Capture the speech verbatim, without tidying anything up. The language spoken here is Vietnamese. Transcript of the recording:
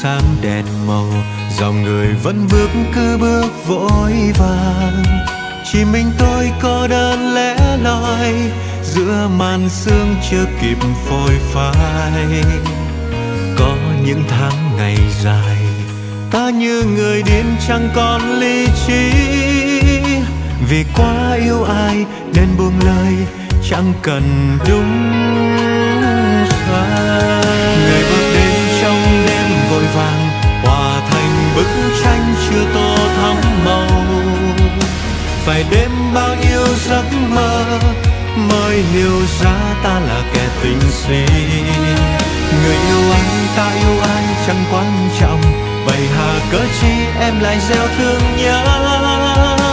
sáng đèn màu, dòng người vẫn bước cứ bước vội vàng. Chỉ mình tôi cô đơn lẻ loi giữa màn sương chưa kịp phôi phai. Có những tháng ngày dài ta như người điên chẳng còn lý trí, vì quá yêu ai nên buông lời chẳng cần đúng sai. Người bước đến trong đêm vội vàng hòa thành bức tranh chưa tô thắm màu, phải đêm bao nhiêu giấc mơ mới hiểu ra ta là kẻ tình si. Người yêu anh ta yêu ai chẳng quan trọng, vậy hà cớ chi em lại gieo thương nhớ.